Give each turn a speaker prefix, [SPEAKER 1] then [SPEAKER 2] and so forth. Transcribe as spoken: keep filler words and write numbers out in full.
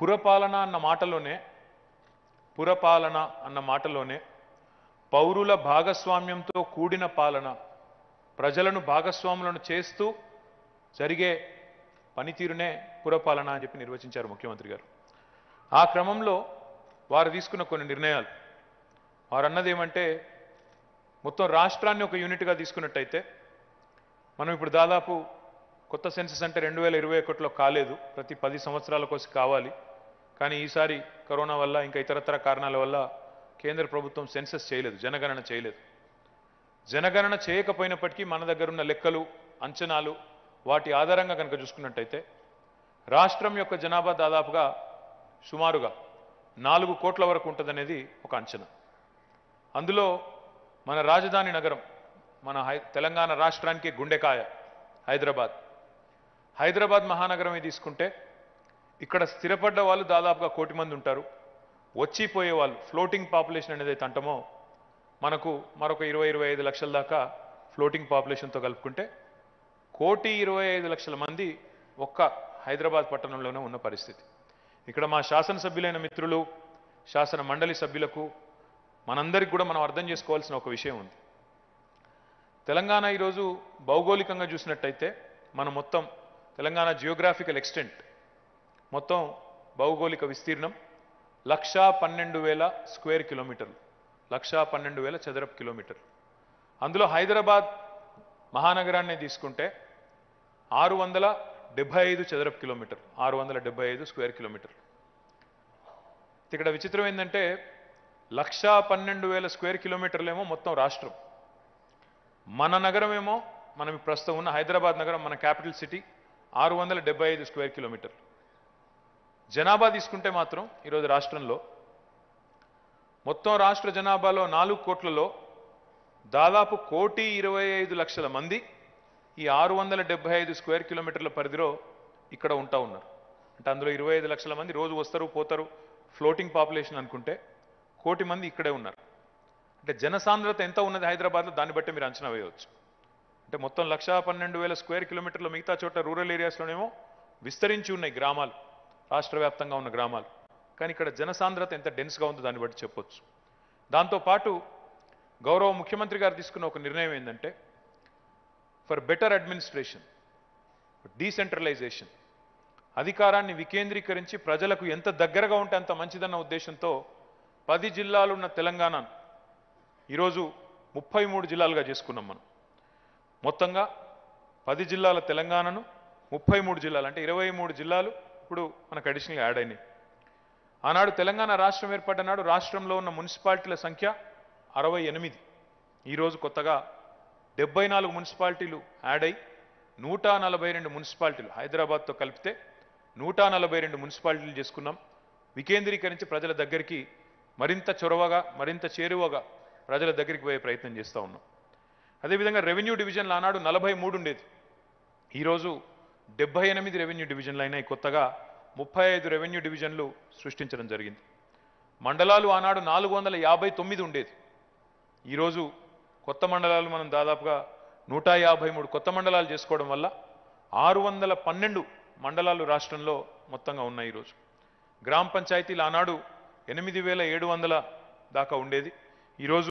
[SPEAKER 1] పురపాలన అన్న మాటలోనే పురపాలన అన్న మాటలోనే పౌరుల భాగస్వామ్యంతో కూడిన పాలన, ప్రజలను భాగస్వాములను చేస్తూ జరిగే పనితీరునే పురపాలన అని చెప్పి నిర్వచించారు ముఖ్యమంత్రి గారు. ఆ క్రమంలో వారు తీసుకున్న కొన్ని నిర్ణయాలు, వారు అన్నది ఏమంటే, మొత్తం రాష్ట్రాన్ని ఒక యూనిట్గా తీసుకున్నట్టయితే మనం ఇప్పుడు దాదాపు కొత్త సెన్సస్ అంటే రెండు వేల ఇరవై ఒకటిలో కాలేదు, ప్రతి పది సంవత్సరాల కోసం కావాలి. కానీ ఈసారి కరోనా వల్ల ఇంకా ఇతరతర కారణాల వల్ల కేంద్ర ప్రభుత్వం సెన్సస్ చేయలేదు, జనగణన చేయలేదు. జనగణన చేయకపోయినప్పటికీ మన దగ్గర ఉన్న లెక్కలు, అంచనాలు, వాటి ఆధారంగా కనుక చూసుకున్నట్టయితే రాష్ట్రం యొక్క జనాభా దాదాపుగా సుమారుగా నాలుగు కోట్ల వరకు ఉంటుందనేది ఒక అంచనా. అందులో మన రాజధాని నగరం, మన తెలంగాణ రాష్ట్రానికి గుండెకాయ హైదరాబాద్ హైదరాబాద్ మహానగరం తీసుకుంటే ఇక్కడ స్థిరపడ్డ వాళ్ళు దాదాపుగా కోటి మంది ఉంటారు. వచ్చిపోయే వాళ్ళు ఫ్లోటింగ్ పాపులేషన్ అనేది అయితే అంటామో మనకు మరొక ఇరవై ఇరవై ఐదు లక్షల దాకా ఫ్లోటింగ్ పాపులేషన్తో కలుపుకుంటే కోటి ఇరవై ఐదు లక్షల మంది ఒక్క హైదరాబాద్ పట్టణంలోనే ఉన్న పరిస్థితి. ఇక్కడ మా శాసనసభ్యులైన మిత్రులు, శాసన మండలి సభ్యులకు, మనందరికీ కూడా మనం అర్థం చేసుకోవాల్సిన ఒక విషయం ఉంది. తెలంగాణ ఈరోజు భౌగోళికంగా చూసినట్టయితే మనం మొత్తం తెలంగాణ జియోగ్రాఫికల్ ఎక్స్టెంట్, మొత్తం భౌగోళిక విస్తీర్ణం లక్షా పన్నెండు వేల స్క్వేర్ కిలోమీటర్లు, లక్షా పన్నెండు వేల చదరపు కిలోమీటర్లు. అందులో హైదరాబాద్ మహానగరాన్ని తీసుకుంటే ఆరు వందల డెబ్బై ఐదు చదరపు కిలోమీటర్లు, ఆరు వందల డెబ్బై ఐదు స్క్వేర్ కిలోమీటర్లు. ఇక్కడ విచిత్రం ఏంటంటే లక్షా పన్నెండు వేల స్క్వేర్ కిలోమీటర్లేమో మొత్తం రాష్ట్రం, మన నగరం ఏమో మనం ప్రస్తుతం ఉన్న హైదరాబాద్ నగరం, మన క్యాపిటల్ సిటీ ఆరు వందల డెబ్బై ఐదు స్క్వేర్ కిలోమీటర్లు. జనాభా తీసుకుంటే మాత్రం ఈరోజు రాష్ట్రంలో మొత్తం రాష్ట్ర జనాభాలో నాలుగు కోట్లలో దాదాపు కోటి ఇరవై ఐదు లక్షల మంది ఈ ఆరు వందల డెబ్బై ఐదు స్క్వేర్ కిలోమీటర్ల పరిధిలో ఇక్కడ ఉంటా ఉన్నారు. అంటే అందులో ఇరవై ఐదు లక్షల మంది రోజు వస్తారు పోతారు, ఫ్లోటింగ్ పాపులేషన్ అనుకుంటే కోటి మంది ఇక్కడే ఉన్నారు. అంటే జనసాంద్రత ఎంత ఉన్నది హైదరాబాద్లో, దాన్ని బట్టి మీరు అంచనా వేయవచ్చు. అంటే మొత్తం లక్షా పన్నెండు వేల స్క్వేర్ కిలోమీటర్లు, మిగతా చోట రూరల్ ఏరియాస్లోనేమో విస్తరించి ఉన్నాయి గ్రామాలు, రాష్ట్ర వ్యాప్తంగా ఉన్న గ్రామాలు. కానీ ఇక్కడ జనసాంద్రత ఎంత డెన్స్గా ఉందో దాన్ని బట్టి చెప్పొచ్చు. దాంతోపాటు గౌరవ ముఖ్యమంత్రి గారు తీసుకున్న ఒక నిర్ణయం ఏంటంటే, ఫర్ బెటర్ అడ్మినిస్ట్రేషన్, డీసెంట్రలైజేషన్, అధికారాన్ని వికేంద్రీకరించి ప్రజలకు ఎంత దగ్గరగా ఉంటే అంత మంచిదన్న ఉద్దేశంతో పది జిల్లాలున్న తెలంగాణను ఈరోజు ముప్పై మూడు జిల్లాలుగా చేసుకున్నాం. మనం మొత్తంగా పది జిల్లాల తెలంగాణను ముప్పై మూడు జిల్లాలు అంటే ఇరవై మూడు జిల్లాలు ఇప్పుడు మనకు అడిషనల్గా యాడ్ అయినాయి. ఆనాడు తెలంగాణ రాష్ట్రం ఏర్పడ్డ నాడు రాష్ట్రంలో ఉన్న మున్సిపాలిటీల సంఖ్య అరవై ఎనిమిది, ఈరోజు కొత్తగా డెబ్బై నాలుగు మున్సిపాలిటీలు యాడ్ అయి నూట నలభై రెండు మున్సిపాలిటీలు హైదరాబాద్తో కలిపితే నూట నలభై రెండు మున్సిపాలిటీలు చేసుకున్నాం. వికేంద్రీకరించి ప్రజల దగ్గరికి మరింత చొరవగా, మరింత చేరువగా ప్రజల దగ్గరికి పోయే ప్రయత్నం చేస్తూ ఉన్నాం. అదేవిధంగా రెవెన్యూ డివిజన్లు ఆనాడు నలభై మూడు ఉండేది, ఈరోజు డెబ్బై ఎనిమిది రెవెన్యూ డివిజన్లు అయినాయి. కొత్తగా ముప్పై ఐదు రెవెన్యూ డివిజన్లు సృష్టించడం జరిగింది. మండలాలు ఆనాడు నాలుగు వందల యాభై తొమ్మిది ఉండేది, ఈరోజు కొత్త మండలాలు మనం దాదాపుగా నూట యాభై మూడు కొత్త మండలాలు చేసుకోవడం వల్ల ఆరు వందల పన్నెండు మండలాలు రాష్ట్రంలో మొత్తంగా ఉన్నాయి. ఈరోజు గ్రామ పంచాయతీలు ఆనాడు ఎనిమిది వేల ఏడు వందల దాకా ఉండేది, ఈరోజు